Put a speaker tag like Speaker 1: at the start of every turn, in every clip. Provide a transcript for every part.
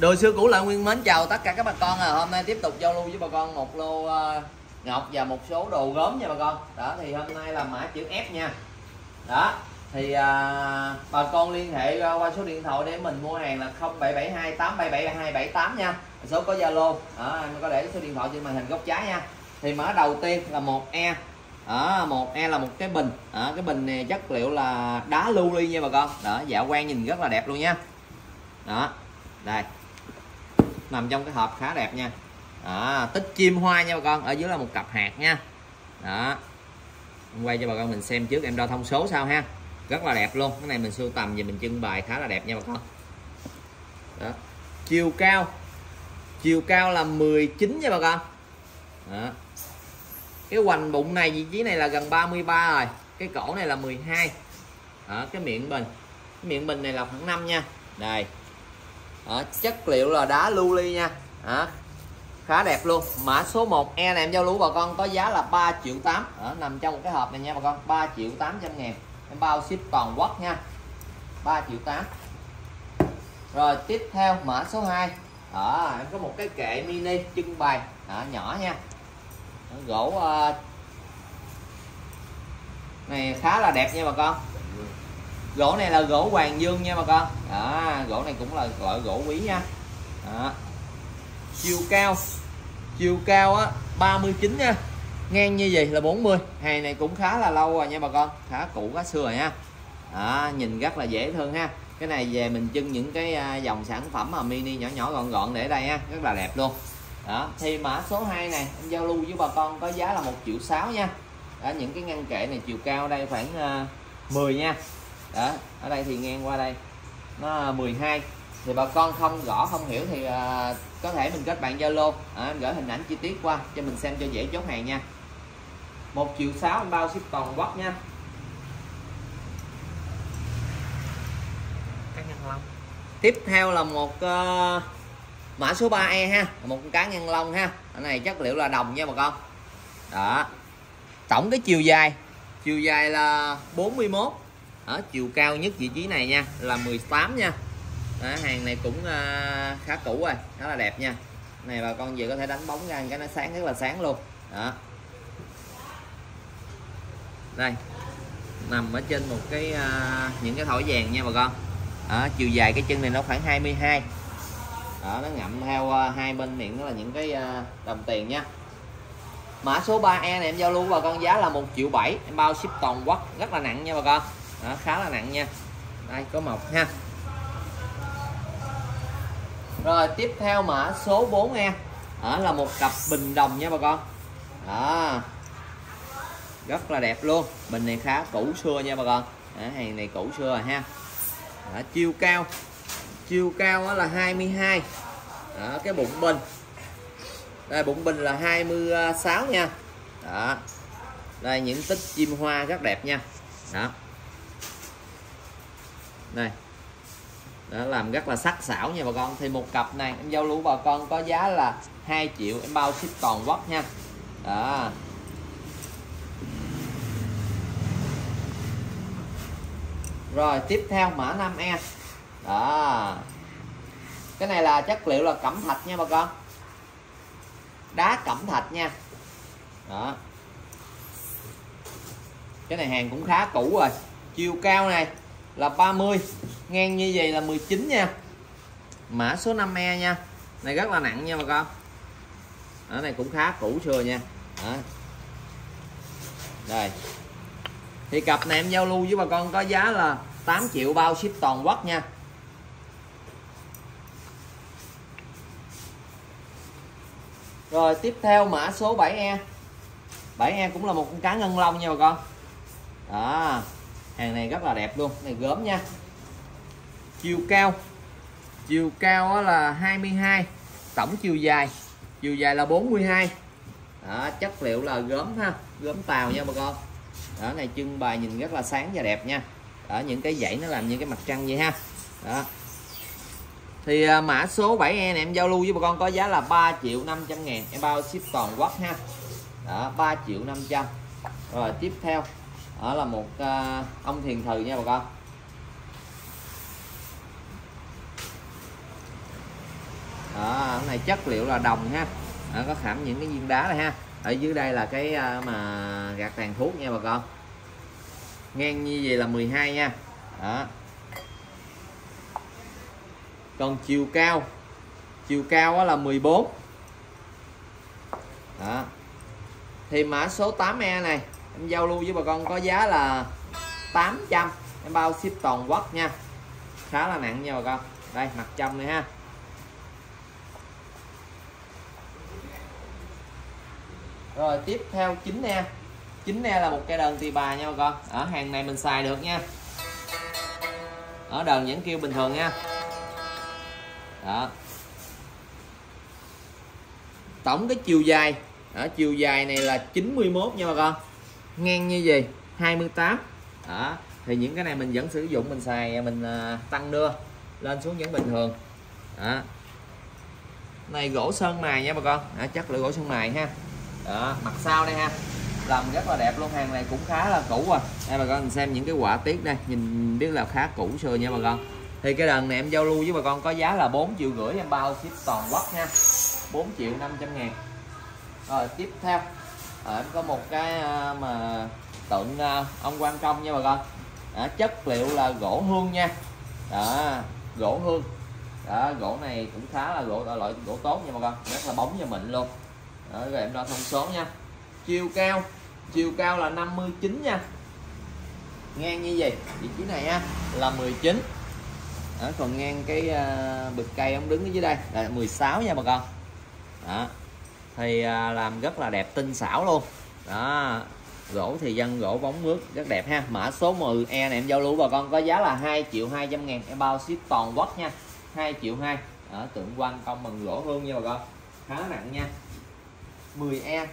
Speaker 1: Đồ xưa cũ lại nguyên mến chào tất cả các bà con. Hôm nay tiếp tục giao lưu với bà con một lô ngọc và một số đồ gốm nha bà con. Đó thì hôm nay là mã chữ F nha. Đó thì bà con liên hệ qua số điện thoại để mình mua hàng là 0772 877 278 nha. Số có Zalo. Đó em có để số điện thoại trên màn hình góc trái nha. Thì mã đầu tiên là 1E. Đó, 1E là một cái bình. Đó, cái bình này chất liệu là đá lưu ly nha bà con. Đó, dạ quang nhìn rất là đẹp luôn nha. Đó. Đây. Nằm trong cái hộp khá đẹp nha. Đó, tích chim hoa nha bà con, ở dưới là một cặp hạt nha. Đó. Em quay cho bà con mình xem trước, em đo thông số sao ha. Rất là đẹp luôn. Cái này mình sưu tầm và mình trưng bày khá là đẹp nha bà con. Đó. Chiều cao là 19 nha bà con. Đó. Cái hoành bụng này vị trí này là gần 33 rồi. Cái cổ này là 12. Đó, cái miệng bình này là khoảng 5 nha. Đây. Đó, chất liệu là đá lưu ly nha. Đó, khá đẹp luôn. Mã số 1E này em giao lưu bà con có giá là 3 triệu 8. Đó, nằm trong một cái hộp này nha bà con, 3 triệu 800 ngàn, em bao ship toàn quốc nha. 3 triệu 8. Rồi tiếp theo mã số 2. Đó, em có một cái kệ mini trưng bày. Đó, nhỏ nha. Đó, gỗ này khá là đẹp nha bà con. Gỗ này là gỗ Hoàng Dương nha bà con. Đó, gỗ này cũng là loại gỗ quý nha. Đó. Chiều cao á 39 nha. Ngang như vậy là 40. Hàng này cũng khá là lâu rồi nha bà con, khá cũ khá xưa rồi nha. Đó, nhìn rất là dễ thương ha. Cái này về mình trưng những cái dòng sản phẩm mà mini nhỏ nhỏ gọn gọn để đây ha, rất là đẹp luôn. Đó, thì mã số 2 này em giao lưu với bà con có giá là 1 triệu 6 nha. Đó, những cái ngăn kệ này chiều cao đây khoảng 10 nha. Đó, ở đây thì ngang qua đây nó 12. Thì bà con không rõ không hiểu thì có thể mình kết bạn Zalo, em gửi hình ảnh chi tiết qua cho mình xem cho dễ chốt hàng nha. 1 triệu 6 em bao ship toàn quốc nha. Tiếp theo là một mã số 3E ha, một cá nhân lông ha. Cái này chất liệu là đồng nha bà con. Đó. Tổng cái chiều dài là 41. Ở chiều cao nhất vị trí này nha là 18 nha. Đó, hàng này cũng khá cũ rồi, khá là đẹp nha. Này bà con về có thể đánh bóng ra cái nó sáng rất là sáng luôn. Đó. Đây. Nằm ở trên một cái những cái thỏi vàng nha bà con. Đó, chiều dài cái chân này nó khoảng 22. Đó, nó ngậm theo hai bên miệng đó là những cái đồng tiền nha. Mã số 3E này em giao lưu bà con giá là 1 triệu 7, em bao ship toàn quốc, rất là nặng nha bà con. Đó, khá là nặng nha. Đây có mộc ha. Rồi tiếp theo mã số 4E. Đó là một cặp bình đồng nha bà con. Đó. Rất là đẹp luôn. Bình này khá cũ xưa nha bà con. Đó, hàng này cũ xưa rồi ha. Đó, chiều cao là 22. Đó, cái bụng bình. Đây bụng bình là 26 nha. Đó. Đây những tích chim hoa rất đẹp nha. Đó. Đây. Đó, làm rất là sắc sảo nha bà con. Thì một cặp này em giao lưu bà con có giá là 2 triệu, em bao ship toàn quốc nha. Đó. Rồi tiếp theo mã 5E. Đó. Cái này là chất liệu là cẩm thạch nha bà con. Đá cẩm thạch nha. Đó. Cái này hàng cũng khá cũ rồi. Chiều cao này là 30, ngang như vậy là 19 nha. Mã số 5E nha. Này rất là nặng nha bà con. Ở này cũng khá cũ xưa nha. Đó. Đây. Thì cặp này em giao lưu với bà con có giá là 8 triệu bao ship toàn quốc nha. Rồi tiếp theo mã số 7E. 7E cũng là một con cá ngân long nha bà con. Đó. Hàng này rất là đẹp luôn, này gớm nha. Chiều cao là 22. Tổng chiều dài là 42. Đó, chất liệu là gớm ha, gớm tàu nha bà con. Đó, này trưng bày nhìn rất là sáng và đẹp nha. Đó, những cái dãy nó làm như cái mặt trăng vậy ha. Đó. Thì mã số 7E này em giao lưu với bà con có giá là 3 triệu 500 ngàn, em bao ship toàn quốc ha. Đó, 3 triệu 500. Rồi tiếp theo đó là một ông thiền thừ nha bà con. này chất liệu là đồng ha. Đó, có khảm những cái viên đá này ha. Ở dưới đây là cái mà gạt tàn thuốc nha bà con. Ngang như vậy là 12 nha. Đó. Còn chiều cao là 14. Đó. Thì mã số 8E này em giao lưu với bà con có giá là 800, em bao ship toàn quốc nha. Khá là nặng nha bà con. Đây mặt trong này ha. Rồi tiếp theo 9E. 9E là một cây đờn tỳ bà nha bà con. Ở hàng này mình xài được nha. Ở đờn vẫn kêu bình thường nha. Đó. Tổng cái chiều dài, ở chiều dài này là 91 nha bà con. Ngang như gì 28. Đó. Thì những cái này mình vẫn sử dụng, mình xài, mình tăng đưa lên xuống vẫn bình thường. Đó. Này gỗ sơn mài nha bà con. Đó, chất liệu gỗ sơn mài ha. Đó, mặt sau đây ha, làm rất là đẹp luôn. Hàng này cũng khá là cũ rồi. Đây bà con mình xem những cái họa tiết đây, nhìn biết là khá cũ xưa nha bà con. Thì cái đờn này em giao lưu với bà con có giá là 4,5 triệu, em bao ship toàn quốc nha. 4.500.000. Rồi tiếp theo em có một cái mà tượng ông Quan Công nha bà con. Đó, chất liệu là gỗ hương nha. Đó, gỗ hương. Đó, gỗ này cũng khá là loại gỗ tốt nha bà con, rất là bóng và mịn luôn. Đó, rồi em đo thông số nha. Chiều cao là 59 nha. Ngang như vậy vị trí này ha là 19. Đó, còn ngang cái bực cây ông đứng ở dưới đây là 16 nha bà con. Đó. Thì làm rất là đẹp, tinh xảo luôn. Đó, gỗ thì dân gỗ bóng mướt rất đẹp ha. Mã số 10E này em giao lưu bà con có giá là 2.200.000, em bao ship toàn quốc nha. 2,2 triệu. Ở tượng Quan Công bằng gỗ hương nha bà con, khá nặng nha. 10E.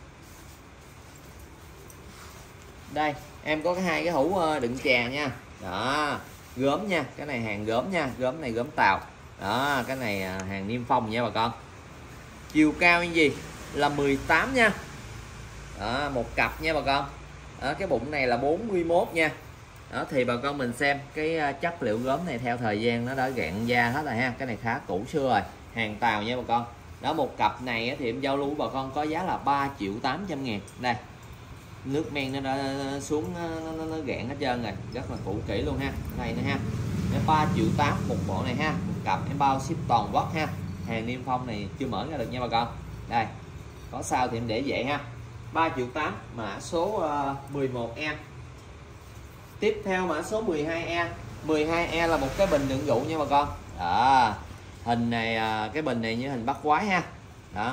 Speaker 1: Đây em có hai cái hũ đựng chè nha. Đó, gốm nha, cái này hàng gốm nha, gốm này gốm Tàu. Đó, cái này hàng Niêm Phong nha bà con. Chiều cao như gì là 18 nha. Đó, một cặp nha bà con. Đó, cái bụng này là 41 nha. Đó, thì bà con mình xem cái chất liệu gốm này theo thời gian nó đã rạn da hết rồi ha. Cái này khá cũ xưa rồi, hàng Tàu nha bà con. Đó, một cặp này thì em giao lưu bà con có giá là 3.800.000. Đây, nước men nó đã xuống, nó rạn hết trơn rồi, rất là cũ kỹ luôn ha. Này nè ha, 3,8 triệu một bộ này ha, một cặp em bao ship toàn quốc ha. Hàng Niêm Phong này chưa mở ra được nha bà con. Đây, có sao thì em để vậy ha. 3,8 triệu, mã số 11E. Tiếp theo mã số 12E. 12E là một cái bình đựng rượu nha bà con. Đó, hình này cái bình này như hình bắt quái ha. Đó,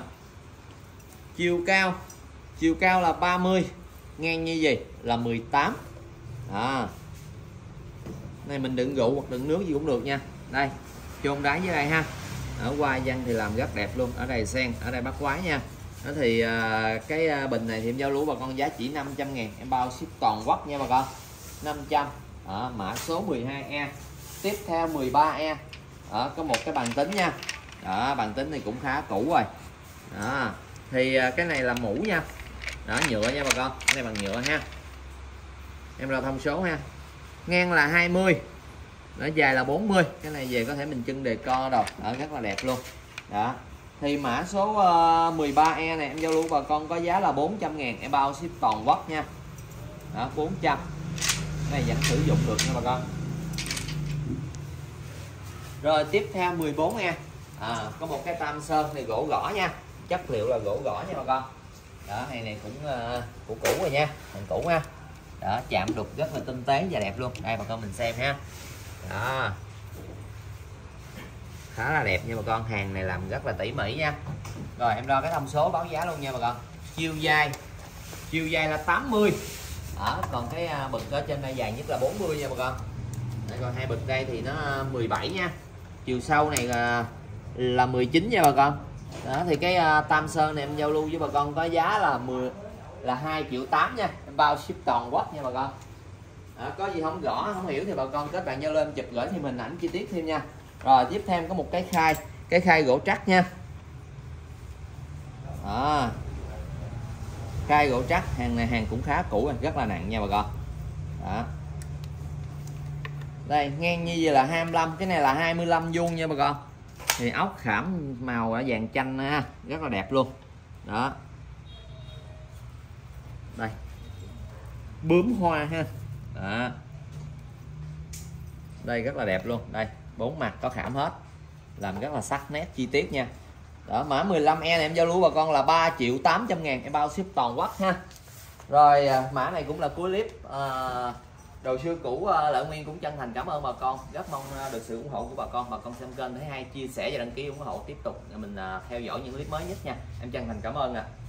Speaker 1: chiều cao là 30, ngang như gì là 18. Đó, này mình đựng rượu hoặc đựng nước gì cũng được nha. Đây, chôn đáy dưới đây ha. Ở qua văn thì làm rất đẹp luôn. Ở đây sen, ở đây bắt quái nha. Đó thì cái bình này thì em giao lưu bà con giá chỉ 500.000, em bao ship toàn quốc nha bà con. 500. Đó, mã số 12E. Tiếp theo 13E. Đó, có một cái bàn tính nha. Đó, bàn tính này cũng khá cũ rồi. Đó, thì cái này là mũ nha. Đó, nhựa nha bà con, cái này bằng nhựa ha. Em ra thông số ha. Ngang là 20, nó dài là 40. Cái này về có thể mình trưng đề co rồi. Đó, rất là đẹp luôn. Đó, thì mã số 13E này em giao lưu bà con có giá là 400.000, em bao ship toàn quốc nha. Đó, 400. Cái này vẫn sử dụng được nha bà con. Rồi tiếp theo 14E. Có một cái tam sơn này gỗ gõ nha, chất liệu là gỗ gõ nha bà con. Đó, hàng này cũng cũ rồi nha, hàng cũ ha. Đó, chạm đục rất là tinh tế và đẹp luôn. Đây bà con mình xem ha. Đó, khá là đẹp nha bà con, hàng này làm rất là tỉ mỉ nha. Rồi em đo cái thông số báo giá luôn nha bà con. Chiều dài là 80. Đó, còn cái bực ở trên đây dài nhất là 40 nha bà con. Đây, còn hai bực đây thì nó 17 nha. Chiều sâu này là 19 nha bà con. Đó, thì cái tam sơn này em giao lưu với bà con có giá là 2,8 triệu nha, em bao ship toàn quốc nha bà con. Đó, có gì không rõ không hiểu thì bà con kết bạn giao lưu em chụp gửi thêm hình ảnh chi tiết thêm nha. Rồi tiếp theo có một cái khay gỗ trắc nha. Đó, khay gỗ trắc, hàng này hàng cũng khá cũ rồi, rất là nặng nha bà con. Đó, đây ngang như vậy là 25, cái này là 25 vuông nha bà con. Thì ốc khảm màu ở vàng chanh ha, rất là đẹp luôn. Đó. Đây. Bướm hoa ha. Đó. Đây rất là đẹp luôn. Đây, 4 mặt có khảm hết. Làm rất là sắc nét chi tiết nha. Đó, mã 15E này em giao lưu bà con là 3.800.000, em bao ship toàn quốc ha. Rồi mã này cũng là cuối clip. Đồ xưa cũ Lợi Nguyên cũng chân thành cảm ơn bà con, rất mong được sự ủng hộ của bà con xem kênh thấy hay chia sẻ và đăng ký ủng hộ tiếp tục mình theo dõi những clip mới nhất nha. Em chân thành cảm ơn ạ.